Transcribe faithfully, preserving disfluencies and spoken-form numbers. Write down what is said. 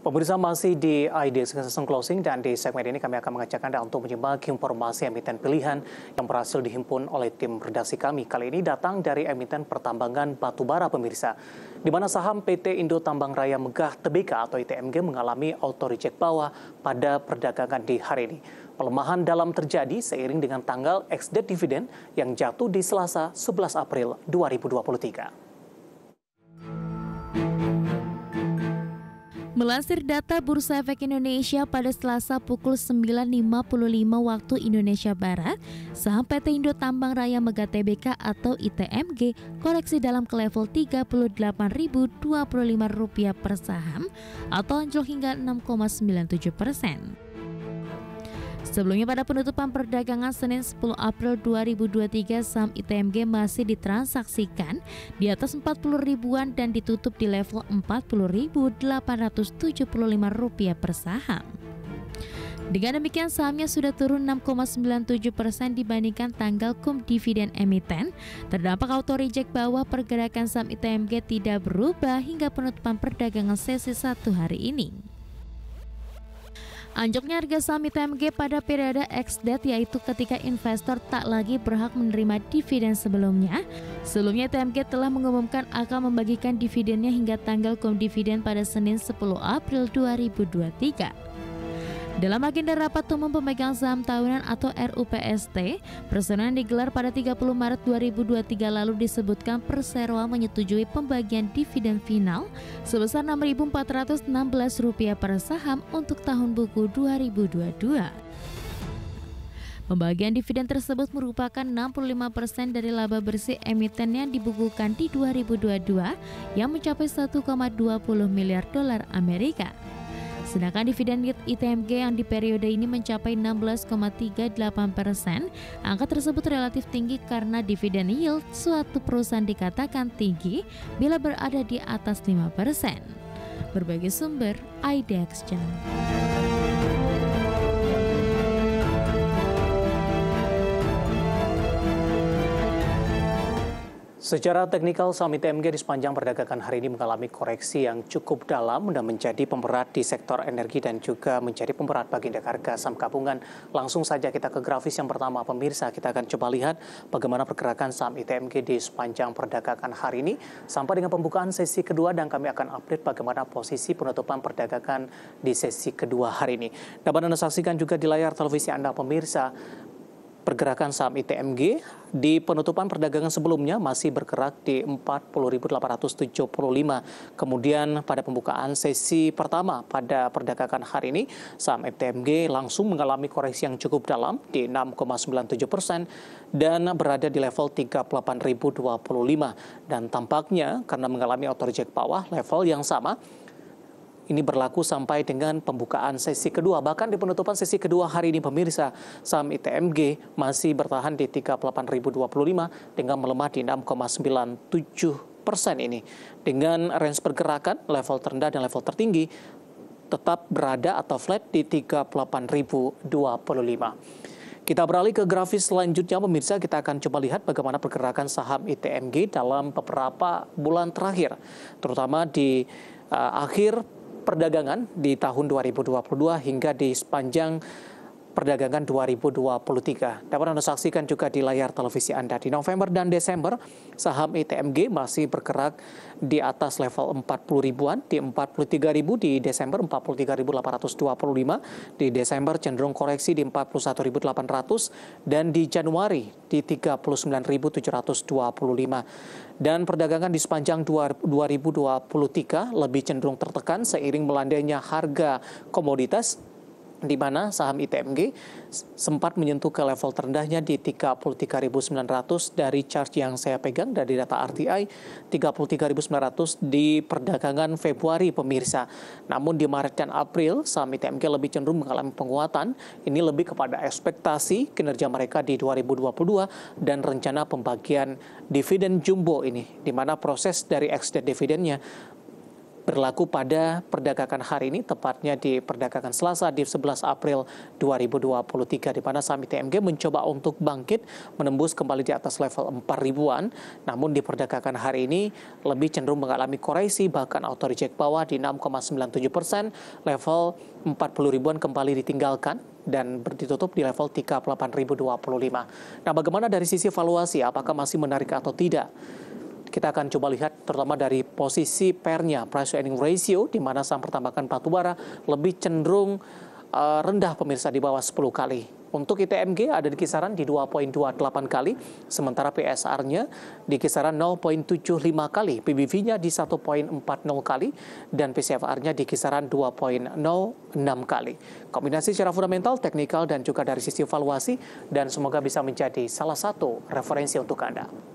Pemirsa, masih di I D Season Closing, dan di segmen ini kami akan mengajak Anda untuk menyimak informasi emiten pilihan yang berhasil dihimpun oleh tim redaksi kami. Kali ini datang dari emiten pertambangan batubara, pemirsa, di mana saham P T Indo Tambang Raya Megah Tbk atau I T M G mengalami auto reject bawah pada perdagangan di hari ini. Pelemahan dalam terjadi seiring dengan tanggal ex-date dividen yang jatuh di Selasa sebelas April dua ribu dua puluh tiga. Melansir data Bursa Efek Indonesia pada Selasa pukul sembilan lima puluh lima waktu Indonesia Barat, saham P T Indo Tambang Raya Megah Tbk atau I T M G koreksi dalam ke level tiga puluh delapan ribu dua puluh lima rupiah per saham atau anjlok hingga enam koma sembilan tujuh persen. Sebelumnya pada penutupan perdagangan Senin sepuluh April dua ribu dua puluh tiga, saham I T M G masih ditransaksikan di atas empat puluh ribuan dan ditutup di level empat puluh ribu delapan ratus tujuh puluh lima rupiah per saham. Dengan demikian sahamnya sudah turun enam koma sembilan tujuh persen dibandingkan tanggal kum dividen emiten. Terdampak auto reject bawah, pergerakan saham I T M G tidak berubah hingga penutupan perdagangan sesi satu hari ini. Anjloknya harga saham I T M G pada periode ex-date yaitu ketika investor tak lagi berhak menerima dividen sebelumnya. Sebelumnya I T M G telah mengumumkan akan membagikan dividennya hingga tanggal kum dividen pada Senin sepuluh April dua ribu dua puluh tiga. Dalam agenda rapat umum pemegang saham tahunan atau R U P S T, perseroan digelar pada tiga puluh Maret dua ribu dua puluh tiga lalu disebutkan perseroan menyetujui pembagian dividen final sebesar enam ribu empat ratus enam belas rupiah per saham untuk tahun buku dua ribu dua puluh dua. Pembagian dividen tersebut merupakan enam puluh lima persen dari laba bersih emiten yang dibukukan di dua ribu dua puluh dua yang mencapai satu koma dua puluh miliar dolar Amerika. Sedangkan dividen I T M G yang di periode ini mencapai enam belas koma tiga delapan persen. Angka tersebut relatif tinggi karena dividen yield suatu perusahaan dikatakan tinggi bila berada di atas lima persen. Berbagai sumber I D X Channel. Secara teknikal, saham I T M G di sepanjang perdagangan hari ini mengalami koreksi yang cukup dalam dan menjadi pemberat di sektor energi dan juga menjadi pemberat bagi indeks harga saham gabungan. Langsung saja kita ke grafis yang pertama, pemirsa. Kita akan coba lihat bagaimana pergerakan saham I T M G di sepanjang perdagangan hari ini sampai dengan pembukaan sesi kedua, dan kami akan update bagaimana posisi penutupan perdagangan di sesi kedua hari ini. Dapat Anda saksikan juga di layar televisi Anda, pemirsa. Pergerakan saham I T M G di penutupan perdagangan sebelumnya masih bergerak di empat puluh ribu delapan ratus tujuh puluh lima. Kemudian pada pembukaan sesi pertama pada perdagangan hari ini, saham I T M G langsung mengalami koreksi yang cukup dalam di enam koma sembilan tujuh persen dan berada di level tiga puluh delapan ribu dua puluh lima. Dan tampaknya karena mengalami auto reject bawah, level yang sama ini berlaku sampai dengan pembukaan sesi kedua. Bahkan di penutupan sesi kedua hari ini, pemirsa, saham I T M G masih bertahan di tiga puluh delapan ribu dua puluh lima dengan melemah di enam koma sembilan tujuh persen ini. Dengan range pergerakan level terendah dan level tertinggi tetap berada atau flat di tiga puluh delapan ribu dua puluh lima. Kita beralih ke grafis selanjutnya, pemirsa. Kita akan coba lihat bagaimana pergerakan saham I T M G dalam beberapa bulan terakhir, terutama di uh, akhir perdagangan di tahun dua ribu dua puluh dua hingga di sepanjang perdagangan dua ribu dua puluh tiga. Dapat Anda saksikan juga di layar televisi Anda. Di November dan Desember, saham I T M G masih bergerak di atas level empat puluh ribuan, di empat puluh tiga ribu di Desember, empat puluh tiga ribu delapan ratus dua puluh lima. Di Desember cenderung koreksi di empat puluh satu ribu delapan ratus dan di Januari di tiga puluh sembilan ribu tujuh ratus dua puluh lima. Dan perdagangan di sepanjang dua ribu dua puluh tiga lebih cenderung tertekan seiring melandainya harga komoditas, di mana saham I T M G sempat menyentuh ke level terendahnya di tiga puluh tiga ribu sembilan ratus dari chart yang saya pegang dari data R T I, tiga puluh tiga ribu sembilan ratus di perdagangan Februari, pemirsa. Namun di Maret dan April, saham I T M G lebih cenderung mengalami penguatan. Ini lebih kepada ekspektasi kinerja mereka di dua ribu dua puluh dua dan rencana pembagian dividen jumbo ini, di mana proses dari ex-date dividennya berlaku pada perdagangan hari ini, tepatnya di perdagangan Selasa di sebelas April dua ribu dua puluh tiga, di mana saham I T M G mencoba untuk bangkit menembus kembali di atas level empat ribuan. Namun di perdagangan hari ini lebih cenderung mengalami koreksi, bahkan auto reject bawah di enam koma sembilan tujuh persen, level empat puluh ribuan kembali ditinggalkan dan ditutup di level tiga puluh delapan ribu dua puluh lima. Nah, bagaimana dari sisi valuasi, apakah masih menarik atau tidak? Kita akan coba lihat terutama dari posisi pairnya, price to earning ratio, di mana saham pertambangan batubara lebih cenderung uh, rendah pemirsa, di bawah sepuluh kali. Untuk I T M G ada di kisaran di dua koma dua delapan kali, sementara P S R-nya di kisaran nol koma tujuh lima kali, P B V-nya di satu koma empat nol kali, dan P C F R-nya di kisaran dua koma nol enam kali. Kombinasi secara fundamental, teknikal, dan juga dari sisi valuasi, dan semoga bisa menjadi salah satu referensi untuk Anda.